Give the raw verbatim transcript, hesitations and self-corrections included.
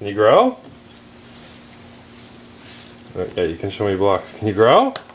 Can you grow? Oh, yeah, you can show me blocks. Can you grow?